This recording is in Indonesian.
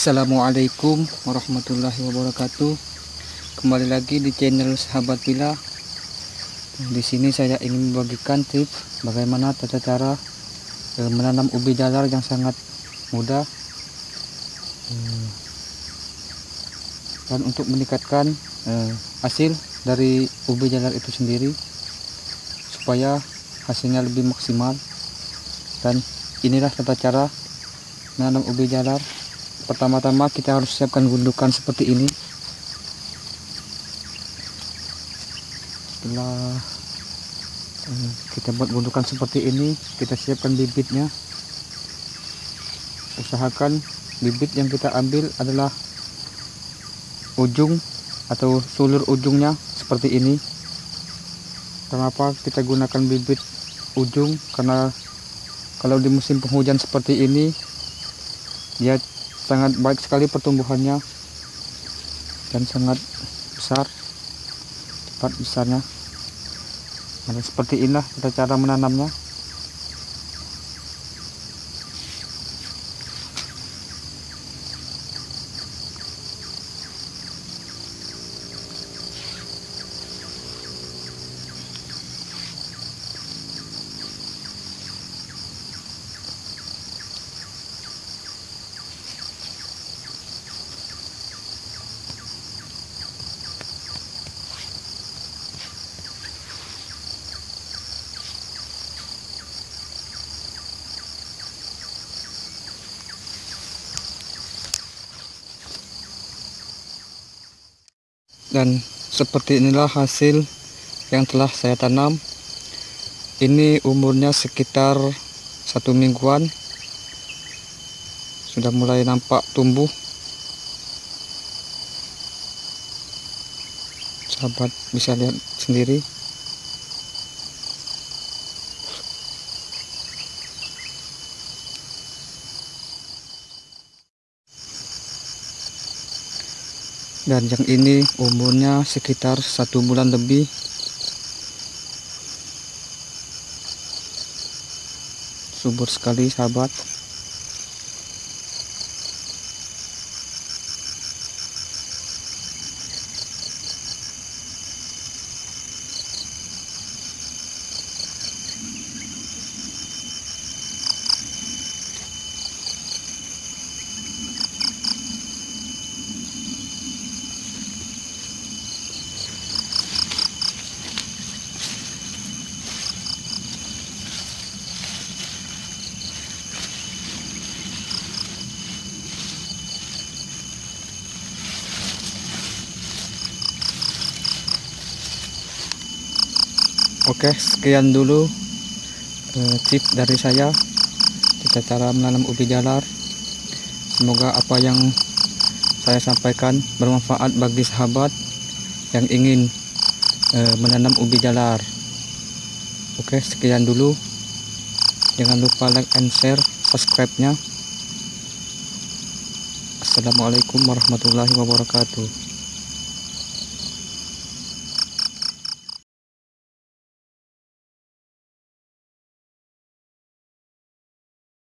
Assalamualaikum warahmatullahi wabarakatuh. Kembali lagi di channel Sahabat Villa. Di sini saya ingin membagikan tips bagaimana tata cara menanam ubi jalar yang sangat mudah dan untuk meningkatkan hasil dari ubi jalar itu sendiri supaya hasilnya lebih maksimal. Dan inilah tata cara menanam ubi jalar. Pertama-tama kita harus siapkan gundukan seperti ini. Setelah kita buat gundukan seperti ini, kita siapkan bibitnya. Usahakan bibit yang kita ambil adalah ujung atau sulur ujungnya seperti ini. Kenapa kita gunakan bibit ujung? Karena kalau di musim penghujan seperti ini, dia sangat baik sekali pertumbuhannya dan sangat besar, cepat besarnya. Nah, seperti inilah kita cara menanamnya. Dan seperti inilah hasil yang telah saya tanam. Ini umurnya sekitar 1 mingguan, sudah mulai nampak tumbuh. Sahabat bisa lihat sendiri. Dan yang ini umurnya sekitar 1 bulan lebih. Subur sekali sahabat. Oke, sekian dulu tips dari saya tata cara menanam ubi jalar. Semoga apa yang saya sampaikan bermanfaat bagi sahabat yang ingin menanam ubi jalar. Oke, sekian dulu. Jangan lupa like and share, subscribe-nya. Assalamualaikum warahmatullahi wabarakatuh.